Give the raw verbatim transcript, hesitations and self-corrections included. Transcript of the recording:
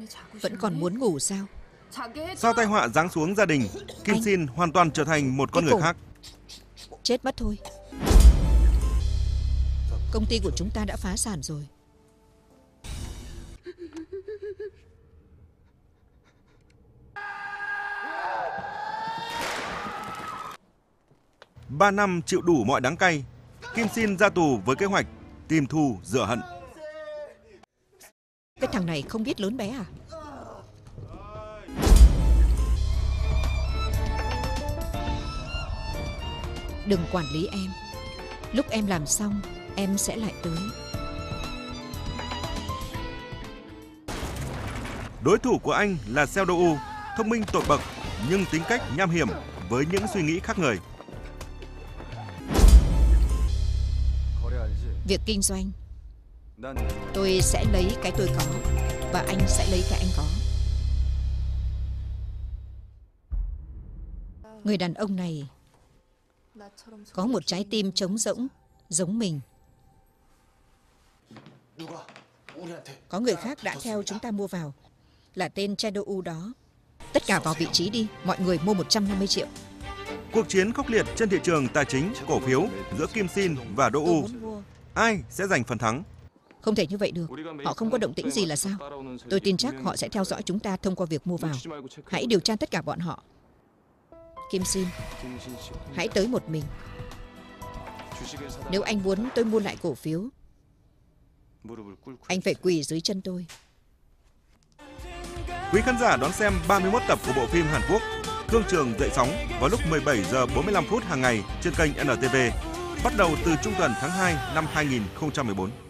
Vẫn còn muốn ngủ sao? Sau tai họa giáng xuống gia đình, Kim Anh... Sin hoàn toàn trở thành một con Cái người cổ... khác. Chết mất thôi. Công ty của chúng ta đã phá sản rồi. Ba năm chịu đủ mọi đắng cay, Kim Sin ra tù với kế hoạch tìm thù rửa hận. Cái thằng này không biết lớn bé à? Đừng quản lý em. Lúc em làm xong, em sẽ lại tới. Đối thủ của anh là Seo Do-u, thông minh tột bậc nhưng tính cách nham hiểm với những suy nghĩ khác người. Việc kinh doanh, tôi sẽ lấy cái tôi có và anh sẽ lấy cái anh có. Người đàn ông này có một trái tim trống rỗng giống mình. Có người khác đã theo chúng ta mua vào, là tên Seo Do-u đó. Tất cả vào vị trí đi, mọi người mua một trăm năm mươi triệu. Cuộc chiến khốc liệt trên thị trường tài chính cổ phiếu giữa Kim Sin và Do-u. Ai sẽ giành phần thắng? Không thể như vậy được. Họ không có động tĩnh gì là sao? Tôi tin chắc họ sẽ theo dõi chúng ta thông qua việc mua vào. Hãy điều tra tất cả bọn họ. Kim Sin, hãy tới một mình. Nếu anh muốn tôi mua lại cổ phiếu, anh phải quỳ dưới chân tôi. Quý khán giả đón xem ba mươi mốt tập của bộ phim Hàn Quốc Thương trường dậy sóng vào lúc mười bảy giờ bốn mươi lăm phút hàng ngày trên kênh en tê vê, bắt đầu từ trung tuần tháng hai năm hai nghìn không trăm mười bốn.